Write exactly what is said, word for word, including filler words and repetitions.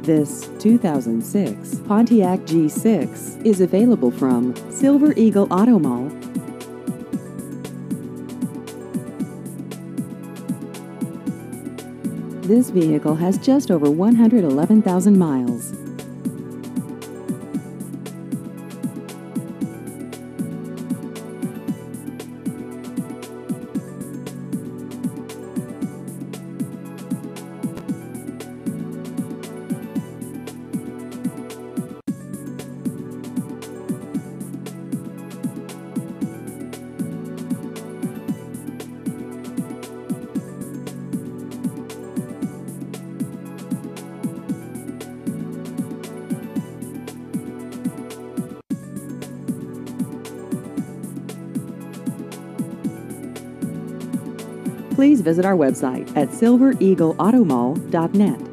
This two thousand six Pontiac G six is available from Silver Eagle Auto Mall. This vehicle has just over one hundred eleven thousand miles. Please visit our website at silver eagle auto mall dot net.